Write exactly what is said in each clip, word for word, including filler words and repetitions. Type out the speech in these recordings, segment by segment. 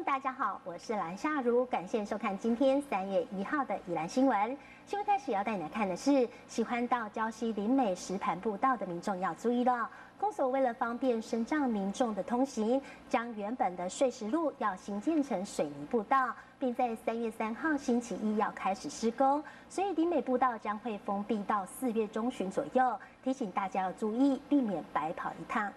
大家好，我是蓝夏如，感谢收看今天三月一号的宜兰新闻。新闻开始要带你来看的是，喜欢到礁溪林美石盘步道的民众要注意了。公所为了方便身障民众的通行，将原本的碎石路要新建成水泥步道，并在三月三号星期一要开始施工，所以林美步道将会封闭到四月中旬左右，提醒大家要注意，避免白跑一趟。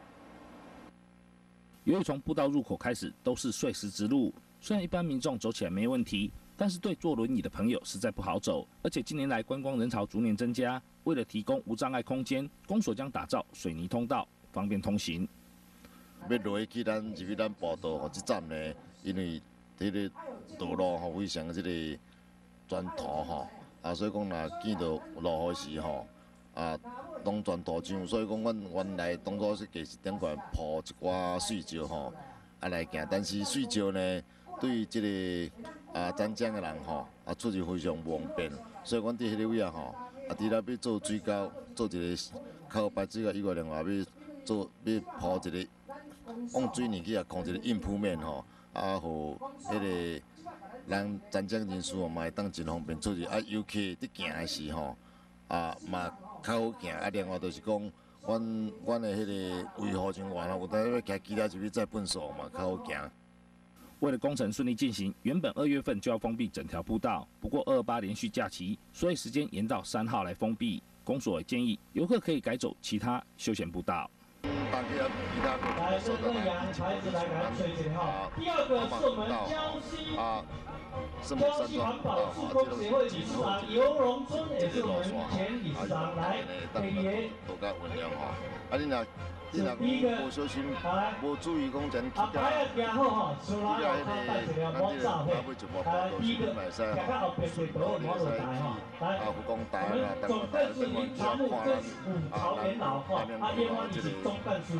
由于从步道入口开始都是碎石直路，虽然一般民众走起来没问题，但是对坐轮椅的朋友实在不好走。而且近年来观光人潮逐年增加，为了提供无障碍空间，公所将打造水泥通道，方便通行。 要落去咱入去咱步道吼，这站呢，因为这个道路吼非常这个砖土吼，啊，所以讲若见到落雨时吼。 啊，拢全土浆，所以讲，阮原来当初是计是顶悬铺一寡碎石吼，啊来行。但是碎石呢，对即、这个啊残障的人吼，啊出入非常不方便。所以阮伫迄个位啊吼，啊除了要做水沟，做一个靠排水沟以外，另外要做要铺一个往水里去啊，控一个硬铺面吼，啊，互迄个咱残障人士嘛会当真方便出入。啊，尤其伫行的时候，啊嘛。 较好行，啊，另外就是讲，阮阮的迄个维护人员，有当要骑机车入去再奔走嘛，较好行。 为了工程顺利进行，原本二月份就要封闭整条步道，不过二二八连续假期，所以时间延到三号来封闭。公所也建议游客可以改走其他休闲步道。 大家其他的受到来孩子来感水节哈。第二个是我们礁溪啊，礁溪环保志工协会理事长游荣春，也是我们前理事长来给爷。多加原谅哈，啊你若你若无小心，无注意讲真去到，去到迄个咱这个马尾一步道都是你袂使吼，顺路你会使去啊福光台啦、东华台、东华区啊看咱啊咱南面的这个。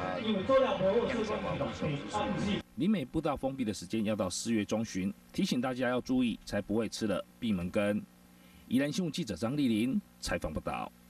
林美步道封闭的时间要到四月中旬，提醒大家要注意，才不会吃了闭门羹。宜兰新闻记者张丽玲采访报道。